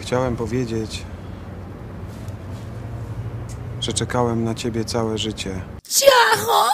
Chciałem powiedzieć, że czekałem na ciebie całe życie. Ciacho!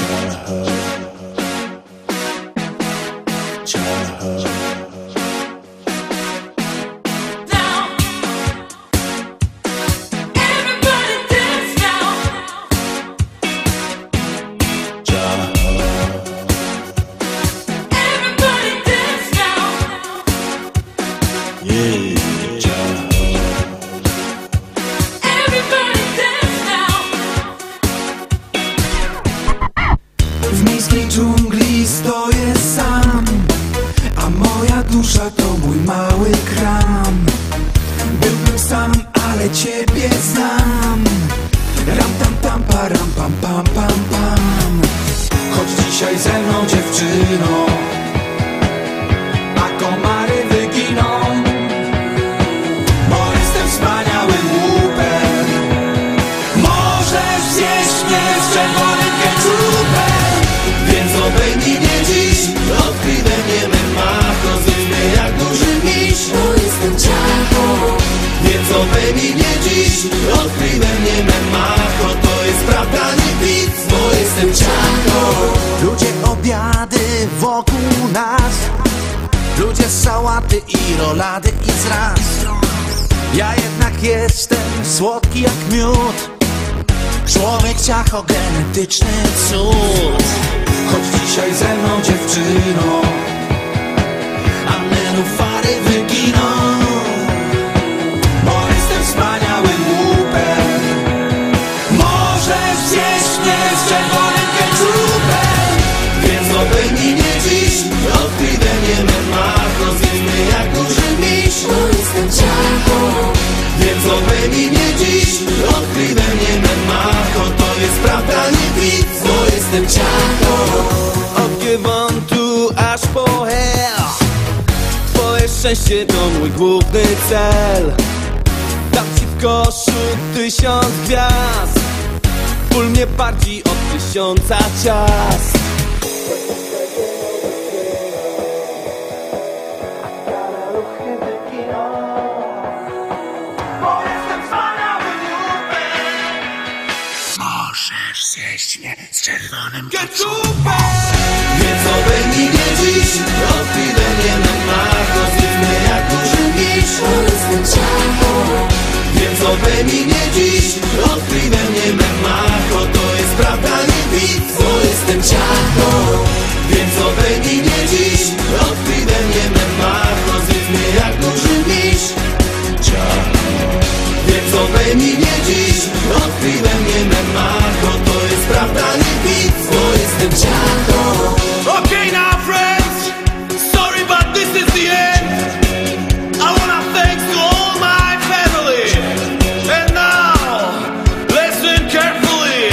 W miejskiej dżungli stoję sam, a moja dusza to mój mały kram. Byłbym sam, ale ciebie znam. Ram tam tam param pam pam pam pam. Chodź dzisiaj ze mną, dziewczyno, a komary wyginą. Bo jestem wspaniałym łupem. Możesz zjeść mnie z czerwonym keczupem. Więc obejmij mnie dziś, odkryj we mnie me macho. Zjedz mnie jak duży miś, bo jestem ciacho. Więc obejmij mnie dziś, odkryj we mnie me macho. To jest prawda, nie widz, bo jestem ciacho. Ludzie obiady wokół nas, ludzie sałaty i rolady i zraz. Ja jednak jestem słodki jak miód, człowiek ciacho, genetyczny cud. Chodź dzisiaj ze mną, dziewczyno, a nenufary wyginą. Bo jestem wspaniałym łupem. Możesz zjeść mnie z czerwonym keczupem. Więc obejmij mnie dziś, odkryj we mnie me macho. Zjedz mnie jak duży miś, bo jestem ciacho. Więc obejmij mnie dziś, odkryj we mnie me macho. To jest prawda, nie widz, bo jestem ciacho. Od Giewontu aż po hell, twoje szczęście to mój główny cel. Dam ci w koszu 1000 gwiazd, ból mnie bardziej od 1000 ciast. Możesz zjeść mnie z czerwonym Keczupem! Więc obejmij mnie dziś, odkryj we mnie me macho. Zjedz mnie jak duży miś, bo jestem ciacho. Więc obejmij mnie dziś, odkryj we mnie me macho. To jest prawda, nie widz, bo jestem ciacho. Więc obejmij mnie dziś, odkryj we mnie me macho. Zjedz mnie jak duży miś, ciacho. Więc obejmij mnie dziś, odkryj we mnie me macho. To jest prawda, nie widz, bo jestem ciacho. Okay now friends, sorry but this is the end. I wanna thanks to all my family. And now, listen carefully.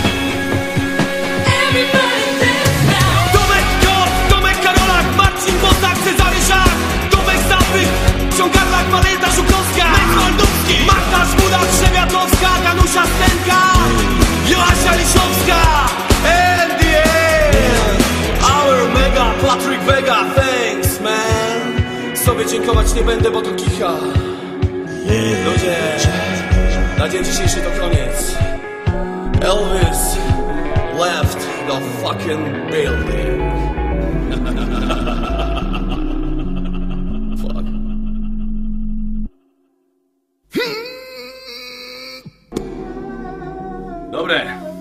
Everybody dance now! Tomek Kot, Tomek Karolak, Marcin Bosak, Cezary Żak, Tomek Zapych, Ciągarlak, Walenta Żukowska, Mek Waldowski, Magda Żmuda, Trzebiatowska, Danusia Stenka, Joasia Liszowska. And the end, our mega Patryk Vega, thanks man. Sobie dziękować nie będę, bo to kicha. Ludzie, na dzień dzisiejszy to koniec. Elvis left the fucking building. Fuck. Dobre.